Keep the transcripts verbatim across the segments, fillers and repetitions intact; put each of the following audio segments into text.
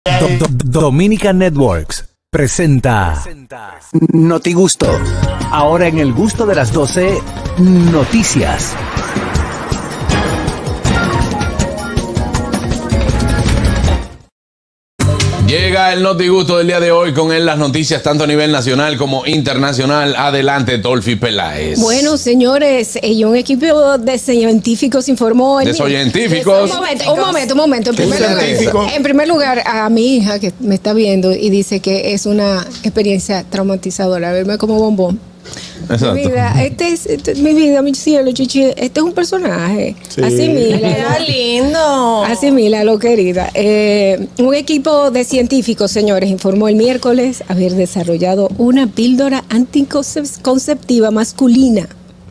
Do- Do- Dominica Networks presenta Noti Gusto. Ahora en el gusto de las doce, noticias. Llega el Notigusto del día de hoy con él las noticias tanto a nivel nacional como internacional. Adelante, Dolphy Peláez. Bueno, señores, y un equipo de científicos informó... De científicos. Un momento, un momento, un momento. En primer, lugar, en primer lugar, a mi hija que me está viendo y dice que es una experiencia traumatizadora, verme como bombón. Exacto. Mi vida, este es este, mi vida, mi cielo, chichi, este es un personaje. Sí. Así mira. Queda lindo. Así mira, lo querida. Eh, un equipo de científicos, señores, informó el miércoles haber desarrollado una píldora anticonceptiva masculina.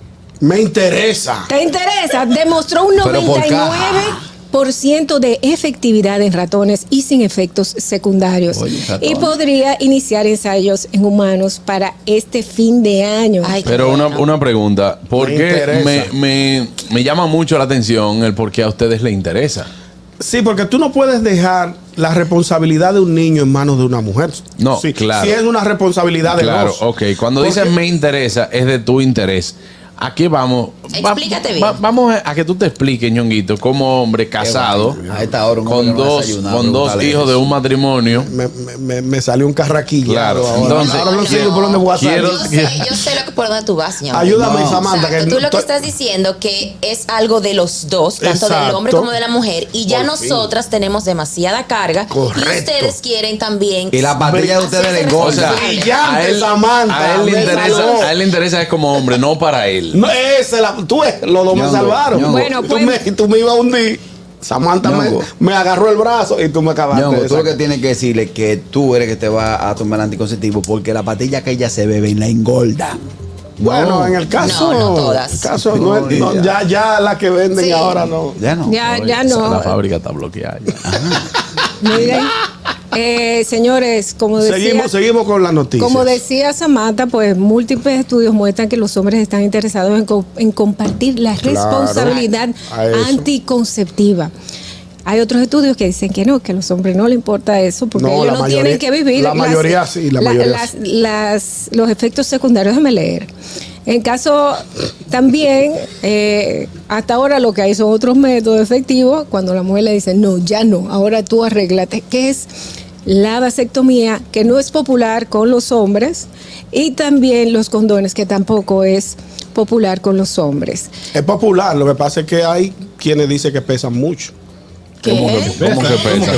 Me interesa. ¿Te interesa? Demostró un Pero por noventa y nueve por ciento de efectividad en ratones y sin efectos secundarios. Oye, y podría iniciar ensayos en humanos para este fin de año. Ay, qué Pero una, bueno. una pregunta, ¿por Me qué interesa. me, me, me llama mucho la atención el por qué a ustedes les interesa? Sí, porque tú no puedes dejar la responsabilidad de un niño en manos de una mujer. No, sí, claro. Si es una responsabilidad de Claro, dos. ok. Cuando Porque- dices me interesa, es de tu interés. Aquí vamos. Va- Explícate bien. va- vamos a que tú te expliques, Ñonguito, como hombre casado, A esta hora un hombre con no ha dos, desayunado, con dos pregúntale hijos eso. de un matrimonio. Me, me- me- me salió un carraquillo. Claro, Ahora, entonces, ahora no sé quiero- por dónde voy a salir. quiero- Yo sé, yo sé lo que por dónde tú vas, señor. Ayúdame, No. Samantha. Exacto, que tú lo que estoy- estás diciendo que es algo de los dos, tanto del Exacto. hombre como de la mujer, y ya Por fin. nosotras tenemos demasiada carga Correcto. y ustedes quieren también. Y la patilla de ustedes le O sea, engorda. Brillante, a él, Samantha, a él le me interesa, salvó. a él le interesa es como hombre, no para él. No, esa es la, tú ves, los dos me Ñongo, salvaron. Ñongo. Bueno, tú, pues- me, tú me ibas a hundir. Samantha me, Ñongo. me agarró el brazo y tú me acabaste. Ñongo, de tú lo que sacar. tienes que decirle es que tú eres que te va a tomar el anticonceptivo porque la patilla que ella se bebe la engorda. Bueno, No. en el caso. No, no todas. el caso no es- no, No, ya, ya las que venden Sí. ahora no. Ya no. Ya, Oye, ya La no. fábrica está bloqueada. ya. Miren, eh, señores, como decía, Seguimos, seguimos con las noticias. como decía Samantha, pues múltiples estudios muestran que los hombres están interesados en, co- en compartir la Claro, responsabilidad a eso. anticonceptiva. Hay otros estudios que dicen que no, que a los hombres no les importa eso porque No, ellos la no mayoría- tienen que vivir la mayoría sí, la mayoría las- sí. las- los efectos secundarios. Déjame leer. En caso también, eh, hasta ahora lo que hay son otros métodos efectivos cuando la mujer le dice, no, ya no, ahora tú arréglate, que es la vasectomía, que no es popular con los hombres, y también los condones, que tampoco es popular con los hombres. Es popular, lo que pasa es que hay quienes dicen que pesan mucho. ¿Qué? ¿Cómo que pesa?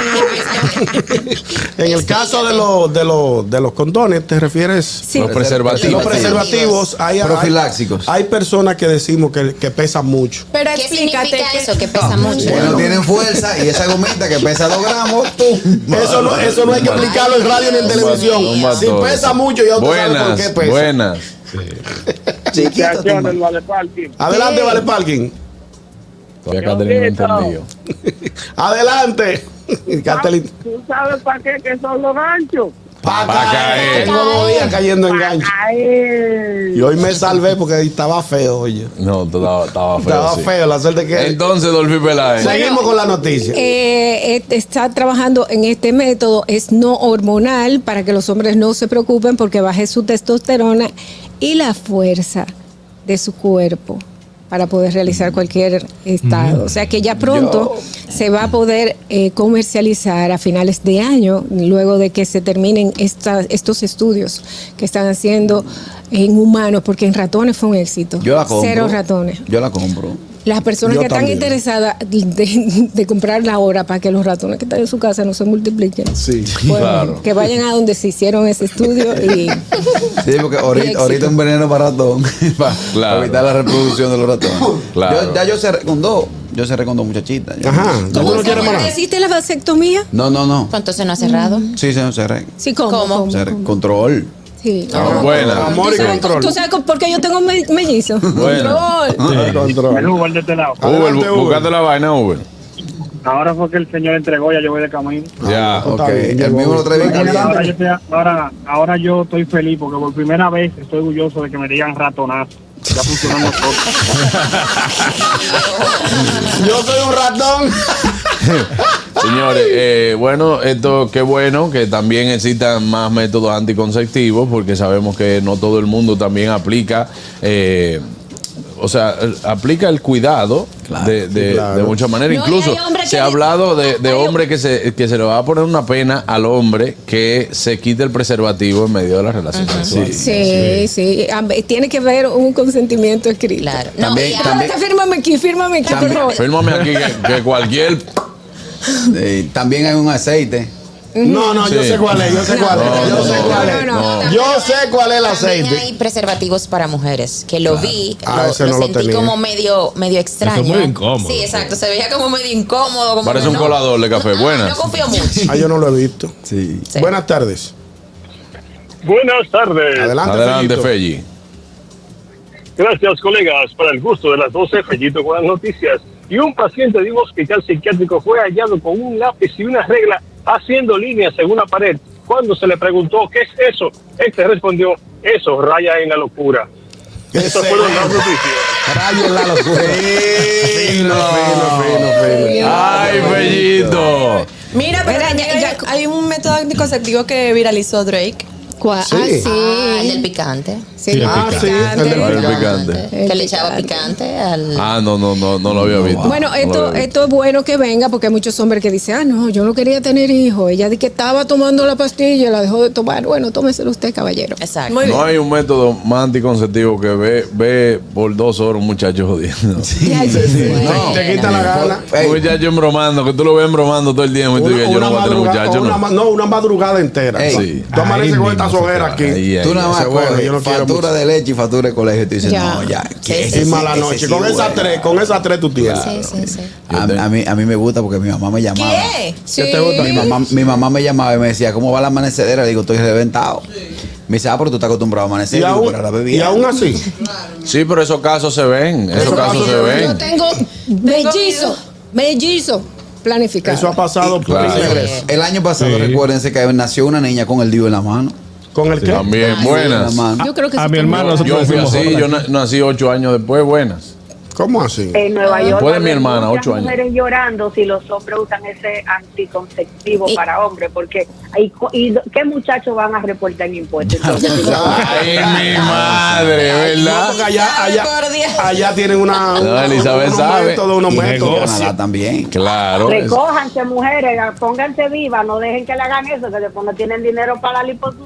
En el caso de los de los de los condones, ¿te refieres? Sí. Los preservativos. Los preservativos, hay, hay, Profiláxicos. hay personas que decimos que, que pesan mucho. Pero ¿Qué significa eso? Que pesa mucho. Que no tienen fuerza y esa gomita que pesa dos gramos, ¡pum! Eso no, eso no hay que explicarlo en radio ni en Ay, televisión. Dios mío. Si pesa mucho, ya usted sabe por Buenas, qué pesa. buenas. Chiquito, toma. del Vale Parking. Adelante, Sí. Vale Parking. Todavía Catherine no entendió. Adelante. Catherine. ¿Tú sabes para qué que son los ganchos? Pa' Pa' caer. Tengo dos días cayendo en gancho. Ay, Y hoy me salvé porque estaba feo, oye. No, estaba, estaba feo. Estaba sí. feo, la suerte que. Entonces, Dolphy Peláez. Seguimos con la noticia. Eh, eh, está trabajando en este método, es no hormonal para que los hombres no se preocupen porque baje su testosterona y la fuerza de su cuerpo para poder realizar cualquier estado. O sea que ya pronto se va a poder eh, comercializar a finales de año, luego de que se terminen esta- estos estudios que están haciendo en humanos, porque en ratones fue un éxito. Yo la compro. Cero ratones. Yo la compro. Las personas Yo que están también. interesadas de, de comprar la hora para que los ratones que están en su casa no se multipliquen. Sí. Bueno, Claro. que vayan a donde se hicieron ese estudio y Sí, porque ahorita, éxito. ahorita un veneno para ratón para Claro. evitar la reproducción de los ratones. Claro. Yo, ya yo cerré con dos. Yo cerré con dos muchachitas. Yo- Ajá. ¿Ya tú no quieres más? ¿Hiciste la vasectomía? No, no, no. Pues entonces no ha cerrado. Sí, sí, cerré. Sí, ¿cómo? ¿Cómo? ¿Cómo? Cerré. ¿Cómo? Control. Sí. Ah, buena. Amor ¿Tú y sabes, control. ¿Tú sabes por qué yo tengo me- mellizo? Bueno. Control. el Control. Uber de este lado. Uber, Adelante, bu- Uber. buscando la vaina, Uber. Ahora fue que el señor entregó, ya yo voy de camino. Ya. Está Ok. bien, El yo mismo voy. lo trae bien Ahora, caliente. yo estoy, ahora, ahora yo estoy feliz porque por primera vez estoy orgulloso de que me digan ratonazo. Ya funcionamos todos. Yo soy un ratón. Señores, eh, bueno, esto qué bueno que también existan más métodos anticonceptivos, porque sabemos que no todo el mundo también aplica, eh, o sea, aplica el cuidado Claro, de, de, sí, claro. de muchas maneras. No, Incluso y hay hombres se que- ha hablado de, de hay- hombres que se, que se le va a poner una pena al hombre que se quite el preservativo en medio de la relación sexual. Sí, sí. Ah, Tiene que haber un consentimiento escrito. Claro. No, También- y Ah, también- fírmame aquí, fírmame aquí, por También- favor. Fírmame aquí que, que cualquier... Eh, también hay un aceite. No, no, yo Sí. sé cuál es, yo sé cuál es, No, yo no, sé no, cuál no, es. no, Yo sé cuál es el También aceite. hay preservativos para mujeres, que lo vi, Ah, lo, ese lo no lo sentí tenía. como medio, medio extraño. Eso es muy incómodo. Sí, exacto, se veía como medio incómodo. Como Parece que un no. colador de café. No, Buenas. No confío mucho. Ah, yo no lo he visto. Sí. Sí. Buenas tardes. Buenas tardes. Adelante, Adelante, Fellito. Felli. Gracias, colegas. Para el gusto de las doce, Fellito con las noticias. Y un paciente de un hospital psiquiátrico fue hallado con un lápiz y una regla haciendo líneas en una pared. Cuando se le preguntó qué es eso, este respondió, eso raya en la locura. Estas fueron las noticias. Rayo en la locura. Fino, fino, fino, fino. Ay, Fellito. Mira, pero Mira, también ya- hay, ya- hay un método anticonceptivo que viralizó Drake. ¿Cuál? Sí. Ah, sí. Ah, el del picante. Sí, Sí, el Ah, sí, picante. el del El picante. picante. Que le echaba picante al... Ah, no, no, no, no lo había visto. Bueno, No esto, lo había visto. esto es bueno que venga porque hay muchos hombres que dicen, ah, no, yo no quería tener hijos. Ella dice que estaba tomando la pastilla y la dejó de tomar. Bueno, tómeselo usted, caballero. Exacto. Muy bien. No hay un método más anticonceptivo que ve, ve por dos horas un muchacho jodiendo. Ya, ya, Te, te quita la gana. Ey, Un muchacho embromando, que tú lo ves embromando todo el tiempo y tú digas, yo no voy a tener madruga- muchacho. una No. ma- no, una madrugada entera. Ey. Sí. Tú amaneces Ahí con esta mismo se sojera te va. aquí. Ahí, ahí. Tú nada más Ese bueno, coges yo no quiero factura mucho. de leche y factura de colegio y tú dices, Ya. no, ya. Sí, que sí, ese Y mala ese noche. sí Con es esas bueno. tres, con esas tres tú tienes. Sí, sí, sí. A, a mí, a mí me gusta porque mi mamá me llamaba. ¿Qué? ¿Qué te gusta? Mi mamá, mi mamá me llamaba y me decía, ¿cómo va la amanecedera? Le digo, estoy reventado. Me dice, ah, pero tú estás acostumbrado a amanecer. Y Digo, aún, pero ahora y bebía. aún así. Sí, pero esos casos se ven. Esos, Esos casos casos se se ven. Yo ven. tengo mellizo, mellizo planificado. Eso ha pasado por Claro. señores. El año pasado, Sí. recuérdense que nació una niña con el D I U en la mano. ¿Con el qué? También El D I U en la buenas. mano. Yo creo que A sí mi tengo. hermano nosotros Yo fui decimos así, ahora. yo na- nací ocho años después, buenas. ¿Cómo así? En Nueva York. Después de mi hay hermana, muchas ocho años. mujeres llorando si los hombres usan ese anticonceptivo Y- para hombres, porque hay, co- y ¿qué muchachos van a reportar en impuestos? Entonces, si lo- Ay, mi madre, No, ¿verdad? porque allá, allá, Por Dios. allá tienen una, No, una- Elizabeth unos sabe. métodos, unos Y en métodos. Canadá también. Claro. es- Recójanse, mujeres, pónganse vivas, no dejen que le hagan eso, que después no tienen dinero para la liposucción.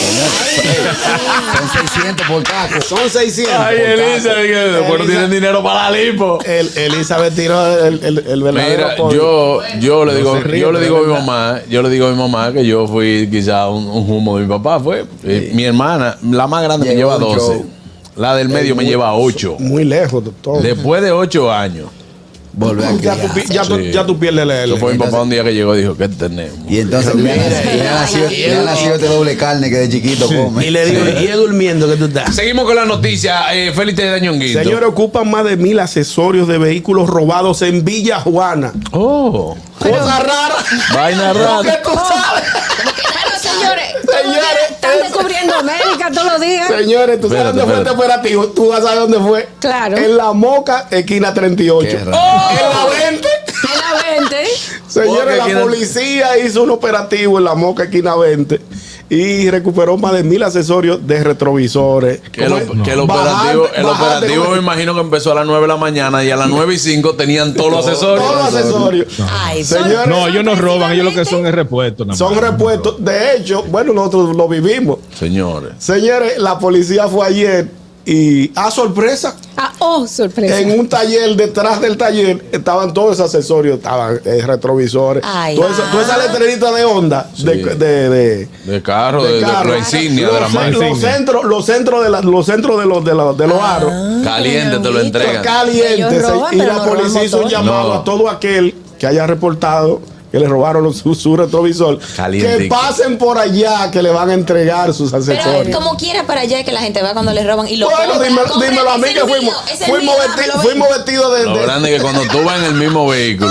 Son seiscientos por taco. Son seiscientos. Ay, Elisa, que después no Elisa- tienen dinero para la lipo. El, Elizabeth tiró el, el, el verdadero Mira, pollo. yo, yo le digo, se ríe, yo le pero digo a es mi verdad. mamá, yo le digo a mi mamá que yo fui quizá un, un humo de mi papá, fue. Eh, mi hermana, la más grande me Llegó lleva un doce. show. La del medio me muy- lleva ocho. Muy lejos de todo. Después de ocho años. Volver a ya, tú, pi- ya, tú, Sí. ya tú pierdes el... Eso fue mi entonces- papá un día que llegó y dijo, ¿qué tenemos? Y entonces le ha nacido- le ha nacido- le ha nacido este doble carne que de chiquito come. Y le digo, y es durmiendo que tú estás. Seguimos con la noticia. Eh, Félix de Dañonguito. Señores, ocupan más de mil accesorios de vehículos robados en Villa Juana. Oh, Cosa rara. vaina Lo que rara. tú sabes. Bueno, señores, Señores, Están descubriendo América todos los días. Señores, ¿tú sabes Espérate, dónde fue este espérate. operativo? ¿Tú vas a saber dónde fue? Claro. En La Moca, esquina treinta y ocho. Qué En raro. la veinte. En la veinte. Señores, Moca, la esquina- policía hizo un operativo en La Moca, esquina veinte. Y recuperó más de mil accesorios de retrovisores. Que el, ¿Cómo es? que el Bajar- operativo, el bajar de- operativo me imagino que empezó a las nueve de la mañana y a las nueve y cinco tenían todos los accesorios. Todos los accesorios. ay, Señores, No, ellos no roban, ellos lo que son es repuestos. nada son más. repuestos. De hecho, bueno, nosotros lo vivimos. Señores. Señores, la policía fue ayer y, a sorpresa, Ah, oh, sorpresa. en un taller, detrás del taller, estaban todos esos accesorios, estaban eh, retrovisores, Ay. toda esa, toda esa letrerita de Honda, Sí. de, de, de- De carro, de, de carro. la insignia, de la los, marca. los centros, los centros de la- los centros de los de, los- de los Ah. aros. Caliente te lo entregan. Calientes. Ellos roban, Y pero la no roban policía hizo un motor. llamado No. a todo aquel que haya reportado que le robaron los- su, su retrovisor, Calientico. que pasen por allá, que le van a entregar sus pero accesorios. como quiera para allá que la gente va cuando les roban y lo Bueno, compra, dímelo, compra, dímelo a es mí el que fuimos, mío, es el fuimos, mío, vesti- lo ven. fuimos vestidos de, Lo de- grande es que cuando tú vas en el mismo vehículo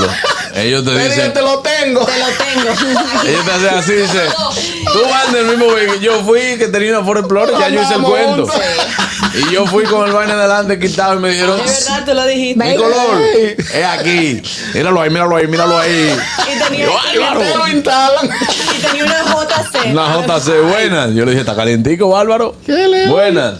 Ellos te Te dicen, dicen, te lo tengo. Te lo tengo. ellos te hacen así, dice, tú vas del mismo güey que yo fui, que tenía una Ford Explorer, ya yo hice el Andamos cuento. juntos. Y yo fui con el vaina adelante quitado y me dijeron, De verdad, tú lo dijiste. mi color es aquí. Míralo ahí, míralo ahí, míralo ahí. Y tenía, Yo, y Álvaro. Te lo instalan. y tenía una J C. Una J C, buenas. Yo le dije, está calientico, Bárbaro. Buenas.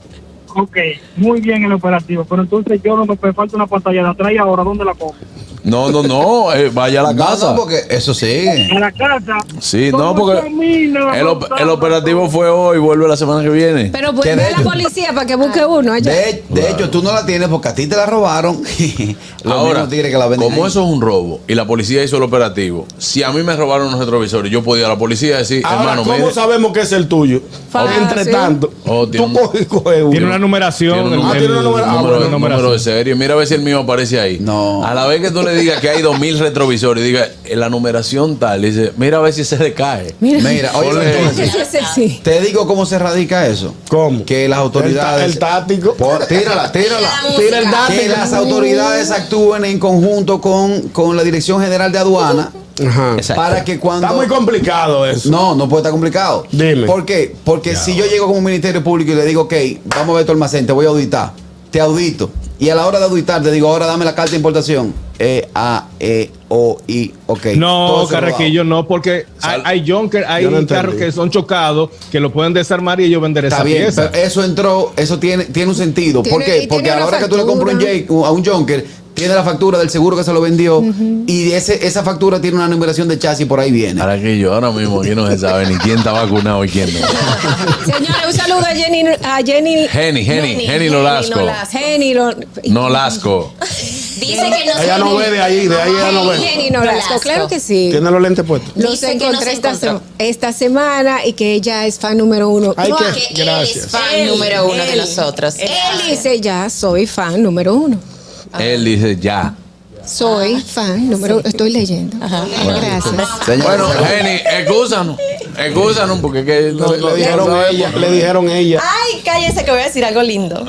Ok, muy bien el operativo, pero entonces yo no me me falta una pantalla de atrás y ahora, ¿dónde la pongo? No, no, no, eh, vaya a la No, casa. no, porque eso sigue. En la casa. Sí, no, ¿Cómo porque camina, el, op- el Gonzalo? operativo fue hoy, vuelve la semana que viene. Pero pues ¿Qué ve de a la hecho? policía para que busque uno allá. De, de hecho, tú no la tienes porque a ti te la robaron. Los Ahora, mismos tigres que la venden como ahí. eso es un robo y la policía hizo el operativo, si a mí me robaron unos retrovisores, yo podía ir a la policía y decir, Ahora, hermano, ¿cómo mire, sabemos que es el tuyo? Fácil. Entre tanto, Oh, tiene tú un- coges coges uno. Tiene una numeración. Tiene un el- número- Ah, tiene una el- numeración. Ah, número, bueno, número de serie. Mira a ver si el mío aparece ahí. No. A la vez que tú le digas que hay dos mil retrovisores y diga en la numeración tal, dice, mira a ver si se le cae. Mira, oye, Ponle- entonces, Ese sí. te digo cómo se radica eso. ¿Cómo? Que las autoridades. El, ta- el táctico. Por- tírala, tírala. Tira el tático. Que las autoridades actúen en conjunto con, con la Dirección General de Aduana Ajá. para que cuando. Está muy complicado eso. No, no puede estar complicado. Dime. ¿Por qué? Porque si yo llego como Ministerio Público y le digo, ok, vamos a ver tu almacén, te voy a auditar. Te audito. Y a la hora de auditar te digo, ahora dame la carta de importación. E, A, E, O, I, ok. No, Todo eso Carrequillo, no, porque hay, Sal- hay Junker, hay Yo no entendí. carros que son chocados, que lo pueden desarmar y ellos vender Está esa bien, pieza. pero eso entró, eso tiene, tiene un sentido. ¿Por Tiene- qué? y Porque tiene a la una hora que tú le compras un factura. Jake, a un Junker, tiene la factura del seguro que se lo vendió y de ese, esa factura tiene una numeración de chasis por ahí viene. Ahora que yo ahora mismo aquí no se sabe ni quién está vacunado y quién no. Señores, un saludo a Jenny, a Jenny, Jenny, Jenny, Jenny Nolasco. Jenny, Lo- Nolasco. Dice que no Ella no ve de ahí, de ahí ella no ve. Jenny Nolasco, claro que sí. Tiene los lentes puestos. Los Dice que encontré nos esta, encontró. sema- esta semana y que ella es fan número uno. Ay, No, qué- Que él Gracias. es fan Él, número uno de él. nosotros. él dice ya, soy fan número uno. Él dice ya. Soy fan número uno. Estoy leyendo. Gracias. Señores, Bueno, Jenny, excúsanos. Excúsanos porque es que no, Le, no- le dijeron no ella, le dijeron ella. Ay, cállese que voy a decir algo lindo.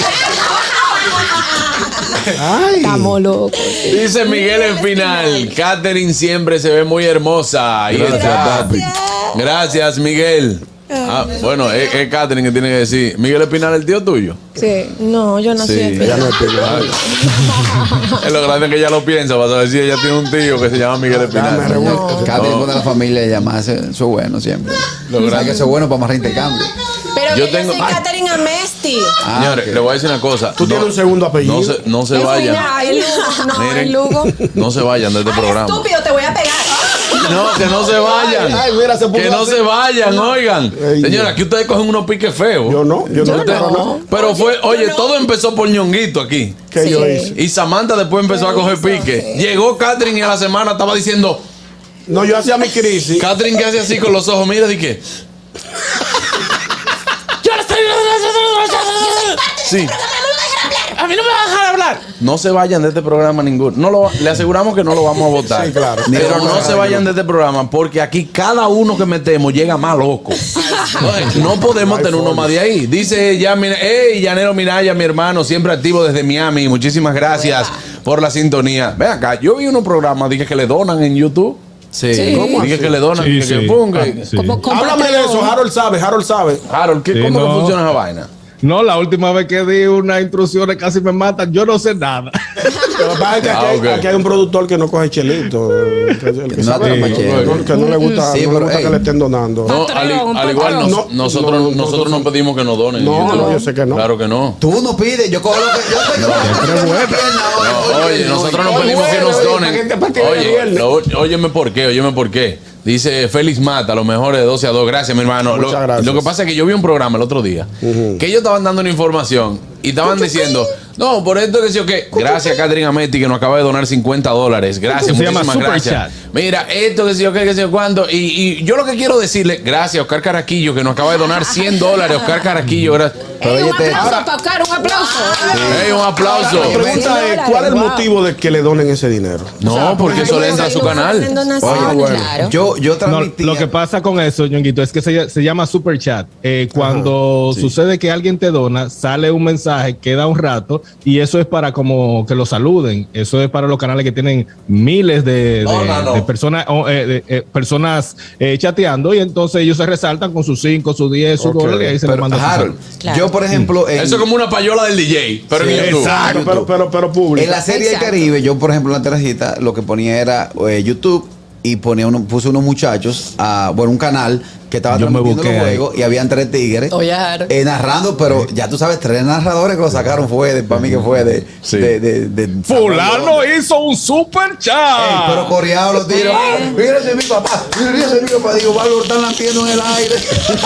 Ay. Estamos locos. Dice Miguel Espinal, Catherine siempre se ve muy hermosa. Ahí Gracias, está. papi. Gracias, Miguel. Ah, bueno, es, es Catherine que tiene que decir. Miguel Espinal, el tío tuyo. Sí. No, yo no Sí. soy Ella no es Ay. Es lo grande que ella lo piensa para saber si ella tiene un tío que se llama Miguel me Espinal. revuelco. Cada No. uno de la familia llamarse, eso es bueno siempre. Lo Lo grande- que eso es bueno para amarrar intercambio. Pero Yo que tengo- yo soy Ay. Catherine Amesti. Ah, Señores, ok. le voy a decir una cosa. Tú tienes un segundo apellido. No se, no se Es vayan. Final, el Lugo. No, Miren, el Lugo. no se vayan de este Ay, programa. estúpido, te voy a pegar. No, que no se vayan. Ay, ay, mira, se puso que no así. se vayan, oigan. Ey, Señora, aquí ustedes cogen unos piques feos. Yo no, yo no le Usted- paro nada. Pero fue, oye, todo empezó por Ñonguito aquí. ¿Qué yo hice? Y Samantha después empezó a coger pique. Llegó Catherine y a la semana estaba diciendo, No, yo hacía mi crisis. Catherine que hace así con los ojos, mira, di que. Yo le estoy. Sí. A mí no me van a dejar hablar. No se vayan de este programa ninguno. No lo, le aseguramos que no lo vamos a votar. Sí, claro. Pero Ni vamos no a se dejar vayan de este programa porque aquí cada uno que metemos llega más loco. Entonces, no podemos tener uno más de ahí. Dice ya, mira, hey, Llanero Minaya, mi hermano, siempre activo desde Miami. Muchísimas gracias por la sintonía. Ve acá, yo vi unos programas, dije que le donan en YouTube. Sí. Sí. ¿Cómo Dije así? que le donan, Sí, dije que sí. pum, que- Ah, sí. Como Háblame de eso, Harold sabe, Harold sabe. Harold, ¿qué- Sí, ¿cómo que no. funciona esa vaina? No, la última vez que di unas instrucciones casi me matan. Yo no sé nada. Lo que pasa es que aquí, Ah, hay, ok. aquí hay un productor que no coge chelito. eh, Que, el que No sabe, toma no, chelo. no, que no le gusta, Sí, no le pero, gusta ey. que le estén donando. No, Patrón, al, al igual patrón. nos- No, nosotros, no, nosotros no pedimos que nos donen. No, en YouTube. no, yo sé que no. Claro que no. Tú no pides, yo cojo lo que yo te cojo una pierna hoy, No, hoy, oye, hoy. nosotros no Hoy pedimos que jueves, nos hoy, donen. para que te partir el Oye, viernes. lo- óyeme por qué, óyeme por qué. Dice Félix Mata, lo mejor de doce a dos. Gracias, mi hermano. Lo, Muchas gracias. lo que pasa es que yo vi un programa el otro día que ellos estaban dando una información y estaban diciendo, no, por esto que sí o qué. Gracias, Catherine Ameti, que nos acaba de donar cincuenta dólares. Gracias, Se llama muchísimas Super gracias. Chat. Mira, esto que sí o qué, que sí o cuánto. Y, y yo lo que quiero decirle, gracias, Oscar Caraquillo, que nos acaba de donar cien dólares. Oscar Caraquillo, gracias. Pero Ey, un ella te- aplauso Ahora- para Oscar, un aplauso. Ey, un aplauso. La pregunta es, ¿cuál es el Wow. motivo de que le donen ese dinero? No, porque eso le entra a su canal. Ah, bueno. Claro. Yo, yo No, transmitía. lo que pasa con eso, Ñonguito, es que se, se llama super chat. Eh, cuando sí. sucede que alguien te dona, sale un mensaje, queda un rato y eso es para como que lo saluden. Eso es para los canales que tienen miles de, de- No, no, no. de personas o, eh, de, eh, personas eh, chateando y entonces ellos se resaltan con sus cinco, sus diez, sus Ok. dólares y ahí se le Pero, manda su Harold, salud. Claro. yo, por ejemplo, en, Eso es como una payola del D J, pero Sí, en YouTube. exacto. Pero, pero, pero público. en la serie del Exacto. Caribe, yo, por ejemplo, en la tarjeta, lo que ponía era eh, YouTube y ponía uno, puse unos muchachos, a, bueno, un canal que estaba Yo me transmitiendo busqué los ahí. juegos y habían tres tigres Oye, Harold. eh, narrando, pero ya tú sabes, tres narradores que lo sacaron fue de, para mí que fue de, Sí. de, de, de- Fulano hizo un super chat. Ey, pero coreado los tiros. ¡Ay, mira ese es mi papá! Mira ese es mi papá. Digo, va, lo están latiendo en el aire.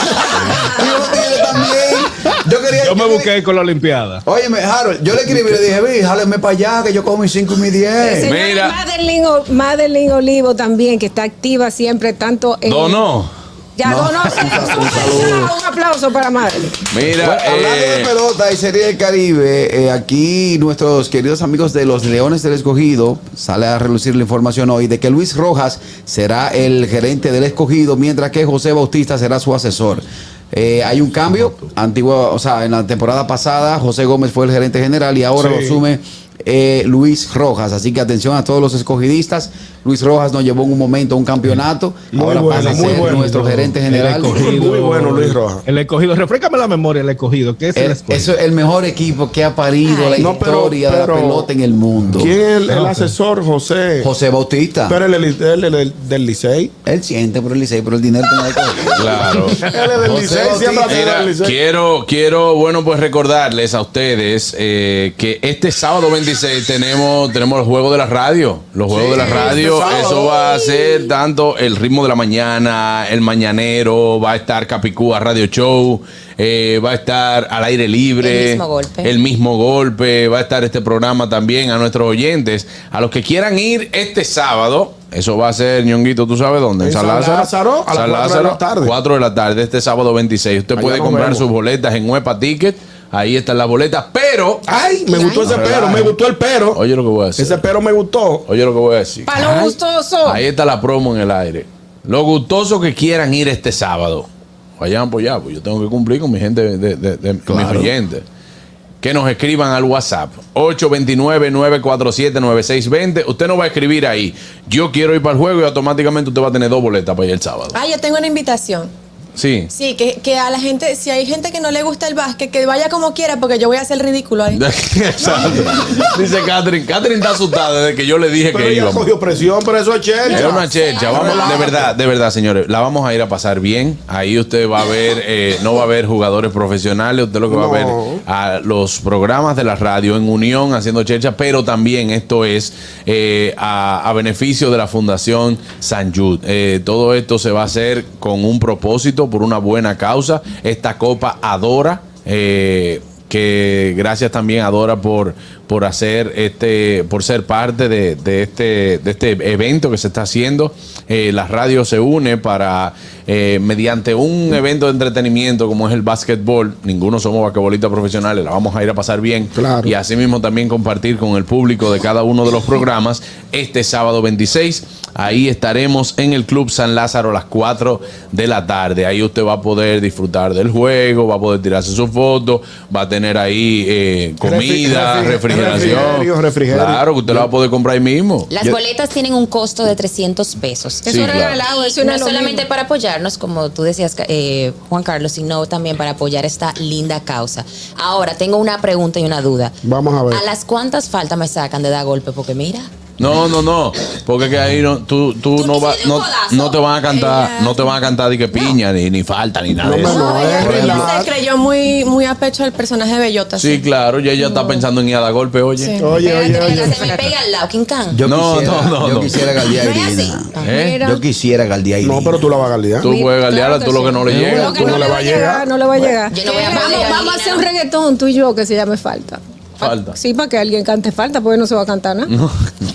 Digo, los tigres también. Yo quería. Yo me quería- busqué con la Olimpiada. Óyeme, Harold, yo le escribí y le dije, vi, jáleme para allá, que yo cojo mis cinco y mis diez. Señora Mira. Madeline, O- Madeline Olivo también, que está activa siempre, tanto en. Donó. Ya No. donó. sí, super chat. Un aplauso para Madeline. Mira, Bueno, hablando eh, de pelota y Serie del Caribe, eh, aquí nuestros queridos amigos de los Leones del Escogido, sale a relucir la información hoy de que Luis Rojas será el gerente del Escogido, mientras que José Bautista será su asesor. Eh, hay un cambio, antiguo, o sea, en la temporada pasada José Gómez fue el gerente general y ahora Sí. lo asume eh, Luis Rojas. Así que atención a todos los escogidistas. Luis Rojas nos llevó en un momento a un campeonato, Muy ahora bueno, pasa a muy ser bueno. nuestro gerente El general. escogido. Muy bueno, Luis Rojas. El escogido. Refrescame la memoria, el escogido. ¿Qué es el El- escogido? eso es el mejor equipo que ha parido la No, pero- historia de pero- la pelota en el mundo. ¿Quién es el, el asesor? José. José Bautista. Pero él es el, el- el- del Licey. Él siente por el Licey, pero el dinero tiene que coger. claro. Él es del José Licey, siempre Bautista. ha sido Mira, del Licey. quiero, quiero, bueno, pues recordarles a ustedes eh, que este sábado veintiséis tenemos, tenemos el juego de la radio. Los juegos Sí, de la radio, este sábado. eso va a ser tanto el ritmo de la mañana, el mañanero, va a estar Capicúa Radio Show, eh, va a estar al aire libre. El mismo golpe. El mismo golpe, va a estar este programa también a nuestros oyentes. A los que quieran ir este sábado, eso va a ser, Ñonguito, ¿tú sabes dónde? En San Lázaro, a las San cuatro de la Lázaro, tarde. cuatro de la tarde, este sábado veintiséis. Usted Allá puede nos comprar vemos. sus boletas en Huepa Ticket. Ahí están las boletas, pero. Ay, me gustó ese No, pero, relaja. me gustó el pero. Oye lo que voy a decir. Ese pero me gustó. Oye lo que voy a decir. Para lo gustoso. Ahí está la promo en el aire. Los gustosos que quieran ir este sábado, vayan por allá, pues yo tengo que cumplir con mi gente, de, de- de- de- con mis oyentes. Que nos escriban al WhatsApp ocho dos nueve, nueve cuatro siete, nueve seis dos cero. Usted nos va a escribir ahí, yo quiero ir para el juego, y automáticamente usted va a tener dos boletas para ir el sábado. Ah, yo tengo una invitación. Sí. Sí, que, que a la gente, si hay gente que no le gusta el básquet, que vaya como quiera, porque yo voy a hacer ridículo ahí. Exacto. Dice Catherine. Catherine está asustada desde que yo le dije Pero que ella íbamos. cogió presión, pero eso es chelcha. Es una checha, vamos, Relájate. de verdad, de verdad, señores, la vamos a ir a pasar bien. Ahí usted va a ver, eh, no va a ver jugadores profesionales, usted lo que va a ver No. a los programas de la radio en unión haciendo checha, pero también esto es eh, a, a beneficio de la Fundación San Jude. Eh, todo esto se va a hacer con un propósito, por una buena causa. Esta copa Adora. Eh, que gracias también a Dora por, por hacer este, por ser parte de, de este, de este evento que se está haciendo. Eh, la radio se une para, eh, mediante un evento de entretenimiento como es el básquetbol, ninguno somos basquetbolistas profesionales, la vamos a ir a pasar bien. Claro. Y así mismo también compartir con el público de cada uno de los programas este sábado veintiséis. Ahí estaremos en el Club San Lázaro a las cuatro de la tarde. Ahí usted va a poder disfrutar del juego, va a poder tirarse su foto, va a tener ahí eh, comida, Refri- refrigeración. refrigerio, refrigerio. Claro, que usted lo va a poder comprar ahí mismo. Las Yo- boletas tienen un costo de trescientos pesos. Sí, claro. regalado, Y eso no no es lo solamente mismo. para apoyarnos, como tú decías, eh, Juan Carlos, sino también para apoyar esta linda causa. Ahora, tengo una pregunta y una duda. Vamos a ver. ¿A las cuántas faltas me sacan de dar golpe? Porque mira, No, no, no, porque que ahí no, tú, tú, Tú no te vas, hiciste un no, codazo. no te van a cantar, Ella- no te van a cantar de que piña, ni, ni falta, ni nada No, de no, eso. no, ella, es ella relax. se creyó muy, muy a pecho el personaje de Bellota. Sí, claro, ya ella está pensando en ir a dar golpe, oye. Sí. Oye, oye, espérate, oye. que se me pega al lado, King Khan. Yo No, quisiera, no, no, yo no. quisiera galdear No es a así. Irina. ¿Eh? Mira. Yo quisiera galdear a Irina. No, pero tú la vas a galdear. Tú puedes galdearla, Claro que tú lo que sí. no le llega. Lo que no, le va a llegar, no le va a llegar. Yo no voy a Vamos, poner a vamos a Irina, hacer un ¿no? reggaetón tú y yo que se llame Falta. Falta. Sí, para que alguien cante Falta, porque no se va a cantar nada.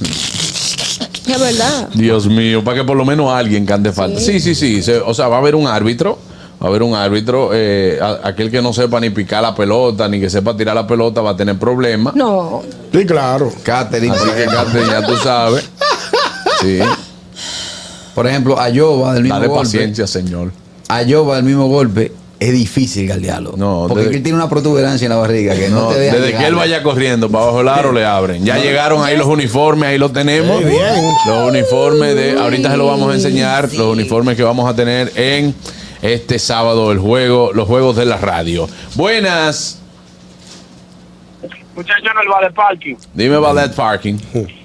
Es verdad. Dios mío, para que por lo menos alguien cante falta. Sí, sí, sí. se- o sea, va a haber un árbitro. Va a haber un árbitro. Eh, a- aquel que no sepa ni picar la pelota, ni que sepa tirar la pelota, va a tener problemas. No. Sí, claro. Catherine. Así que, Catherine, ya tú sabes. Sí. Por ejemplo, Ayoba del mismo Dale golpe. paciencia, señor. Ayoba del mismo golpe. Es difícil galdearlo. No, porque desde- él tiene una protuberancia en la barriga que no, No, te deja desde que llegar. él vaya corriendo para abajo el aro le abren. Ya llegaron ahí los uniformes, ahí los tenemos. Muy bien. Los uniformes de, ahorita se los vamos a enseñar, los uniformes que vamos a tener en este sábado, el juego, los juegos de la radio. Buenas. Muchachos en el bar de parking. Dime Ballet Parking.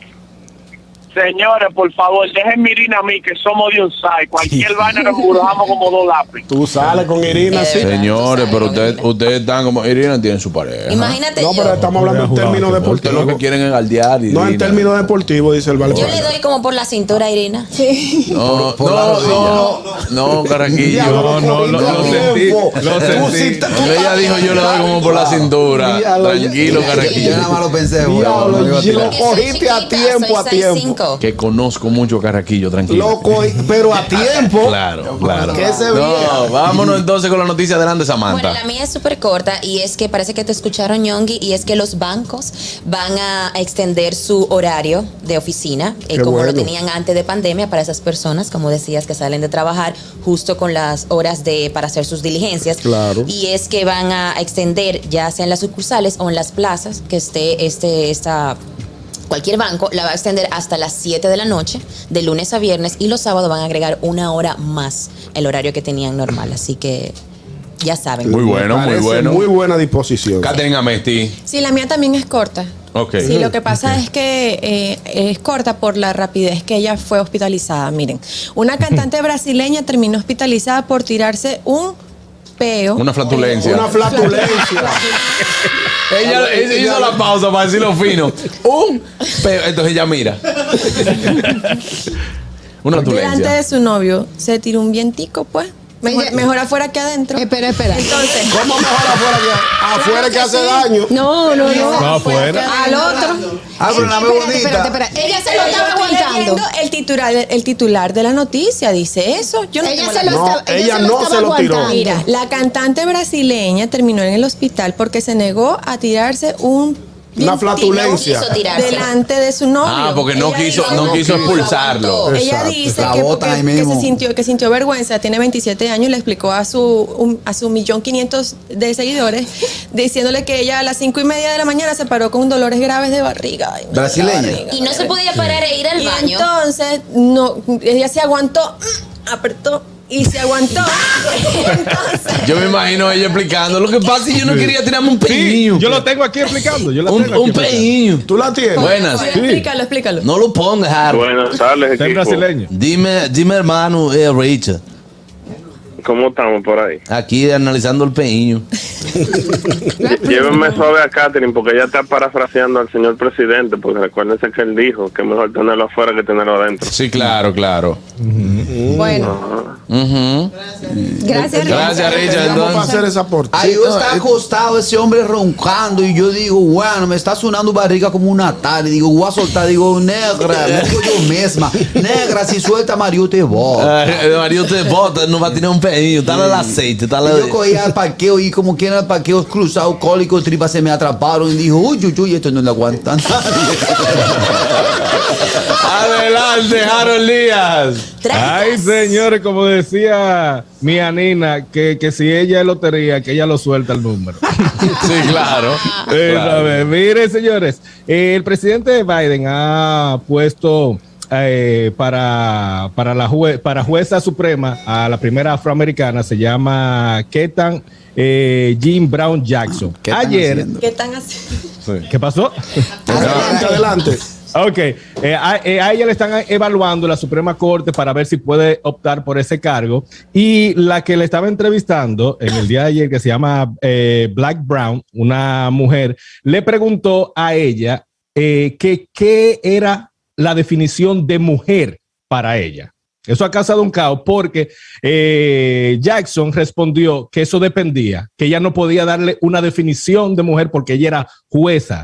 Señores, por favor, dejen mi Irina a mí, que somos de un site. Cualquier vaina nos burlamos como dos lápiz. Tú sales con Irina, Eh, sí. verdad. Señores, tú pero sabes, ustedes, Irina. ustedes están como Irina tiene su pareja. Imagínate No, yo. pero estamos hablando en términos Ustedes deportivos. lo que quieren es galdear. No en Irina. términos deportivos, dice el Ballet Yo le Parking. doy como por la cintura, Irina. No, por la no, rodilla. no, no, Carraquillo. No, no, lo, lo sentí. Lo Tú sentí. sí ta- Cuando ella dijo yo le doy como por la cintura. Diablo, Tranquilo, Yo Carraquillo. nada más lo pensé, güey. Diablo, No iba a yo- tirar. Que soy cogiste a chiquita, tiempo, a soy seis tiempo. cinco. Que conozco mucho Carraquillo, tranquilo. Loco, pero a tiempo. Claro, claro. Que se No, vea. vámonos entonces con la noticia adelante, Samantha. Bueno, la mía es súper corta y es que parece que te escucharon, Ñongui, y es que los bancos van a extender su horario de oficina, eh, Qué como bueno. lo tenían antes de pandemia, para esas personas, como decías, que salen de trabajar justo con las horas de para hacer sus diligencias. Claro. Y es que van a extender, ya sea en las sucursales o en las plazas, que esté este esta cualquier banco la va a extender hasta las siete de la noche, de lunes a viernes, y los sábados van a agregar una hora más el horario que tenían normal. Así que ya saben. Muy bueno, muy Parece bueno. Muy buena disposición. Catherine Amesti. Sí, la mía también es corta. Ok. Sí, lo que pasa es que eh, es corta por la rapidez que ella fue hospitalizada. Miren, una cantante brasileña terminó hospitalizada por tirarse un peo. Una flatulencia. Una flatulencia. Ella, ella hizo la pausa para decirlo fino. Un peo. Entonces ella mira. Una Delante flatulencia. de su novio se tiró un vientico, pues. Mejor, Ella- mejor afuera que adentro. Espera, espera. Entonces, ¿Cómo mejor afuera que afuera que hace sí. daño? No, no, no. No, afuera. al otro. Ah, pero la ve Espérate, bonita. espérate, espérate. Ella se lo Yo estaba estoy aguantando. leyendo el titular, el titular de la noticia dice eso. Yo no Ella tengo se la- lo No, estaba, ella se lo no estaba se lo tiró. aguantando. Mira, la cantante brasileña terminó en el hospital porque se negó a tirarse un Una vientico flatulencia. No quiso tirarse. delante de su novio. Ah, porque no Ella quiso, dice- no quiso expulsarlo. Ella Exacto. dice La que, botan porque- ahí que mismo. se sintió que sintió vergüenza, tiene veintisiete años, le explicó a su un- a su millón quinientos de seguidores diciéndole que ella a las cinco y media de la mañana se paró con dolores graves de barriga. Ay, me duele la Brasileña. barriga, Y no me se duele. podía parar e ir al Y baño. entonces no, ella se aguantó, mm, apretó y se aguantó. Entonces, Yo me imagino ella explicando. Lo que pasa es que yo no quería tirarme un Sí, peño. yo lo tengo aquí explicando. Yo lo Un, tengo aquí un explicando. peño. ¿Tú la tienes? Buenas. Oye, explícalo, explícalo. No lo pongas, Harold. Buenas tardes, Está en equipo. brasileño. Dime, dime, hermano, eh, Richard. ¿Cómo estamos por ahí? Aquí analizando el peño. Llévenme suave a Catherine porque ella está parafraseando al señor presidente, porque recuérdense que él dijo que es mejor tenerlo afuera que tenerlo adentro. Sí, claro, claro. Bueno, Ujú. gracias. Gracias, Richard. Vamos a Entonces, hacer esa aporte. Ahí está acostado ese hombre roncando y yo digo, bueno, me está sonando barriga como una tal. Y digo, voy a soltar, digo, negra, no digo yo misma. Negra, si suelta Mario te bota. eh, Mario te bota, no va a tener un peño. Dale el aceite, Y dale. yo cogí al parqueo y como que era el parqueo cruzado, cólico, tripas se me atraparon y dijo, uy, uy, uy, esto no le aguanta Adelante, Harold Díaz. Ay, señores, como decía mi Anina, que, que si ella es lotería, que ella lo suelta el número. Sí, claro. Eh, Claro. a ver, miren, señores, eh, el presidente Biden ha puesto eh, para, para la jue- para jueza suprema a la primera afroamericana, se llama Ketan eh, Jean Brown Jackson. ¿Qué están Ayer, haciendo? ¿Qué están haciendo? ¿qué pasó? Adelante, adelante. Ok, eh, a, eh, a ella le están evaluando la Suprema Corte para ver si puede optar por ese cargo, y la que le estaba entrevistando en el día de ayer, que se llama eh, Black Brown, una mujer, le preguntó a ella eh, que qué era la definición de mujer para ella. Eso ha causado un caos porque eh, Jackson respondió que eso dependía, que ella no podía darle una definición de mujer porque ella era jueza.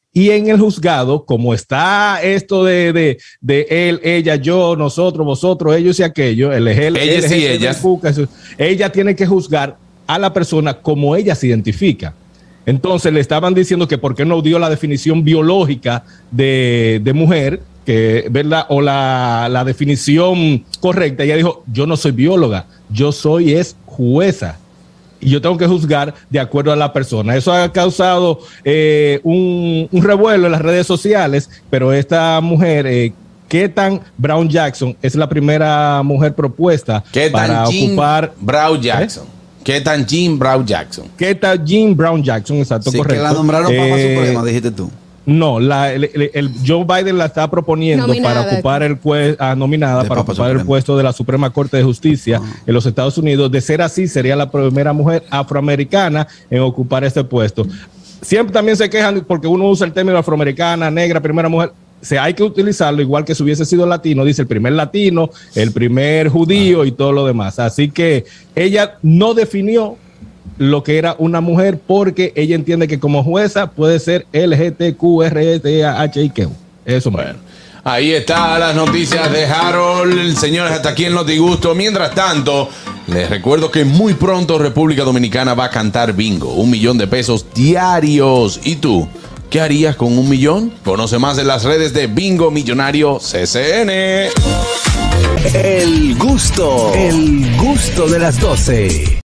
Y en el juzgado, como está esto de, de, de él, ella, yo, nosotros, vosotros, ellos y aquello, el él, ellas y ellas, ella tiene que juzgar a la persona como ella se identifica. Entonces le estaban diciendo que por qué no dio la definición biológica de, de mujer, que, ¿verdad? O la, la definición correcta. Ella dijo, yo no soy bióloga, yo soy es jueza. Y yo tengo que juzgar de acuerdo a la persona. Eso ha causado eh, un, un revuelo en las redes sociales, pero esta mujer, eh, Ketan Brown Jackson, es la primera mujer propuesta Ketan para Jean ocupar... Brown Jackson. ¿Eh? Ketan Jean Brown Jackson. Ketan Jean Brown Jackson, exacto, sí, correcto. Que la nombraron eh, Papa Suprema, dijiste tú. No, la, el, el, el Joe Biden la está proponiendo nominada, para ocupar el puesto, ah, nominada para Papa ocupar Suprema. El puesto de la Suprema Corte de Justicia ah. en los Estados Unidos. De ser así, sería la primera mujer afroamericana en ocupar este puesto. Siempre también se quejan porque uno usa el término afroamericana, negra, primera mujer. O sea, hay que utilizarlo igual que si hubiese sido latino, dice el primer latino, el primer judío ah. y todo lo demás. Así que ella no definió lo que era una mujer porque ella entiende que como jueza puede ser L G T Q R S T H I Q. Eso, bueno. Ahí están las noticias de Harold. Señores, hasta aquí el Notigusto. Mientras tanto, les recuerdo que muy pronto República Dominicana va a cantar bingo. Un millón de pesos diarios. ¿Y tú? ¿Qué harías con un millón? Conoce más en las redes de Bingo Millonario C C N. El gusto, el gusto de las doce.